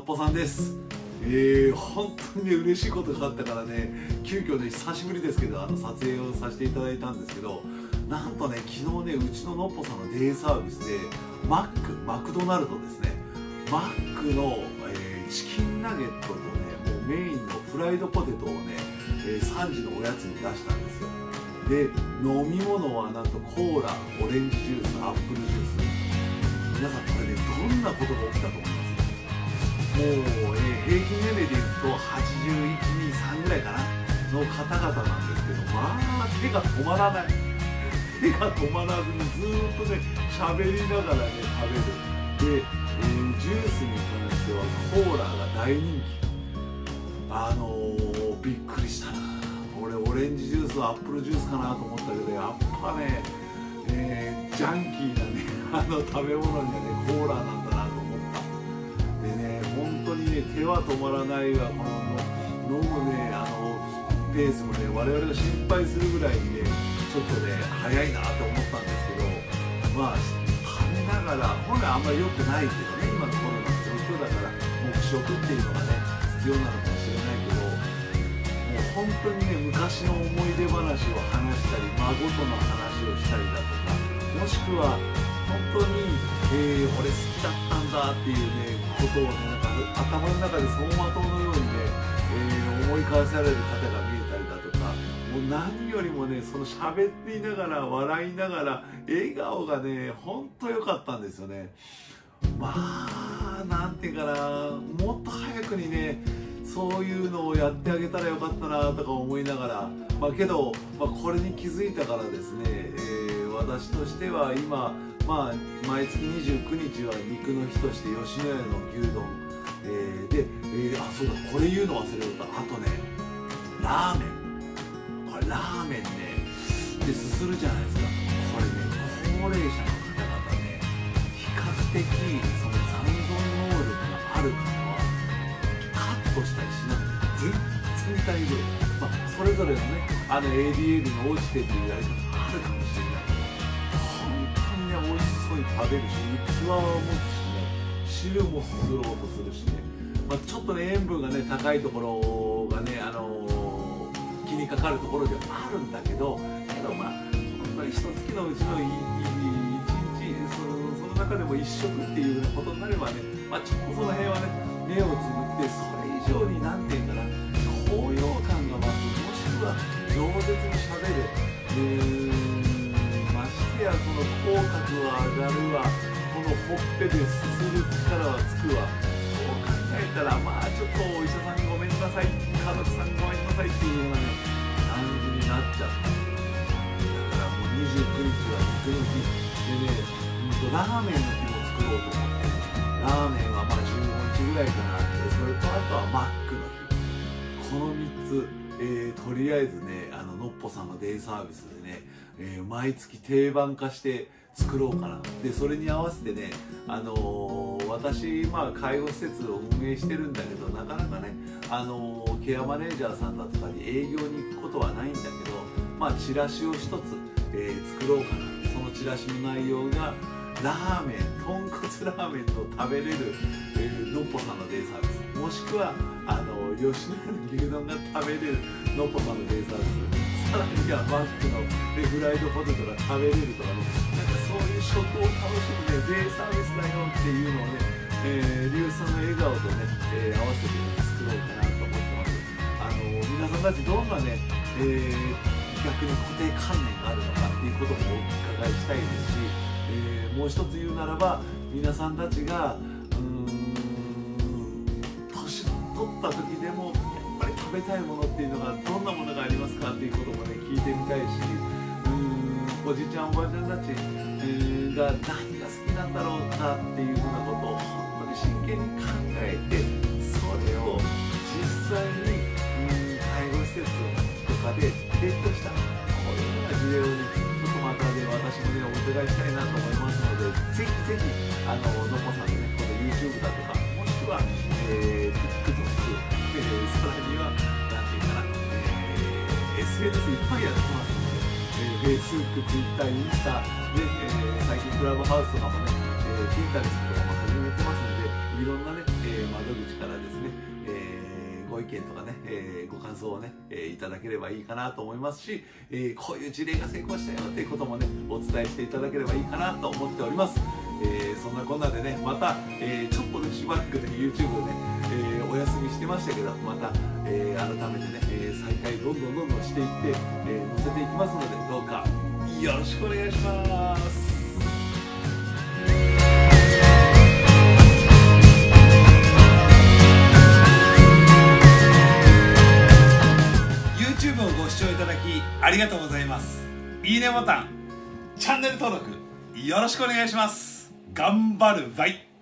っぽさんです。本当にね嬉しいことがあったからね、急遽ね久しぶりですけど撮影をさせていただいたんですけど、なんとね昨日ねうちののっぽさんのデイサービスでマクドナルドですね、マックの、チキンナゲットとねもうメインのフライドポテトをね、3時のおやつに出したんですよ。で飲み物はなんとコーラ、オレンジジュース、アップルジュース。皆さんこれねどんなことが起きたと思います？もう、平均年齢でいうと81、2、3ぐらいかなの方々なんですけど、まあ手が止まらない、手が止まらずにずーっとね喋りながらね食べる。で、ジュースに関してはコーラが大人気。びっくりしたな。俺オレンジジュースはアップルジュースかなと思ったけど、やっぱね、ジャンキーなね食べ物にはねコーラなんだなと思った。でね本当にね手は止まらないわ。この飲むねペースもね我々が心配するぐらいにねちょっとね早いなと思ったんですけど、まあ食べながら本来あんまり良くないけどね、今のコロナの状況だから黙食っていうのがね必要なのかもしれないけど、もう本当にね昔の思い出話を話したり孫との話をしたりだとか、もしくは本当に、俺好きだったんだっていうねことをねなんか頭の中で走馬灯のようにね、思い返される方が見えたりだとか、もう何よりもねその喋っていながら笑いながら笑顔がね本当良かったんですよね。まあなんていうかな、もっと早くにねそういうのをやってあげたらよかったなとか思いながら、けど、これに気づいたからですね、私としては今、毎月29日は肉の日として吉野家の牛丼、で、そうだこれ言うの忘れた。あとねラーメン、これラーメンねですするじゃないですか。これね高齢者の方々ね比較的その残存能力がある方はカットしたりしなくて全然大丈夫。それぞれのねADL に応じてっていうやり方あるかもしれないけど、本当にね美味しそうに食べるし器は持つしね、汁もすすろうとするしね、ちょっとね塩分がね高いところがね気にかかるところではあるんだけど、本当に一月のうちの1日その中でも1食っていうことになればね、ちょっとその辺はね目をつぶってそれ以上に何て言うかな高揚感が増す、もしくは饒舌にしゃべる、ましてやその口角は上がるわ、このほっぺですする力はつくわ。そう考えたらちょっとお医者さんごめんなさい、家族さんごめんなさいっていうようなね感じになっちゃった。だからもう29日は肉の日でね、ラーメンの日も作ろうと思って、ラーメンは15日ぐらいかなって、それとあとはマックの日、この3つ、とりあえずねのっぽさんのデイサービスでね、毎月定番化して作ろうかな。でそれに合わせてね私介護施設を運営してるんだけど、なかなかねケアマネージャーさんだとかに営業に行くことはないんだけど、チラシを一つ、作ろうかな。そのチラシの内容がラーメン、豚骨ラーメンを食べれる、のっぽさんのデイサービス、もしくは吉野家の牛丼が食べれるのっぽさんのデイサービス、さらにはマックのフライドポテトが食べれるとかね、そういう食を楽しむねデイサービスだよっていうのをね、リュウさんの笑顔とね、合わせて、作ろうかなと思ってます。皆さんたちどんなね、逆に固定観念があるのかっていうこともお伺いしたいですし、もう一つ言うならば皆さんたちが年取った時でもやっぱり食べたいものっていうのがどんなものがありますかっていうこともね聞いてみたいし、おじいちゃんおばあちゃんたちが何が好きなんだろうかっていうふうなことを本当に真剣に考えて、それを実際に介護施設とかで提供したこういうような事例をねちょっとまたね私もねお伺いしたいなと思いますので、ぜひぜひのっぽさんのねこの YouTube だとか、もしくは、TikTok、さらには何ていうかな、SNS いっぱいやってますので、Facebook、Twitter、インスタで、最近クラブハウスとかもね、Pinterest とかも始めてますので、いろんなね、窓窓口からですね、ご意見とかね、ご感想をね、いただければいいかなと思いますし、こういう事例が成功したよっていうこともねお伝えしていただければいいかなと思っております。そんなこんなでね、また、ちょっとねしばらくね YouTube をね、お休みしてましたけど、また、改めてね、再開どんどんしていって、載せていきますので、どうかよろしくお願いします。YouTube をご視聴いただきありがとうございます。いいねボタン、チャンネル登録よろしくお願いします。頑張るばい。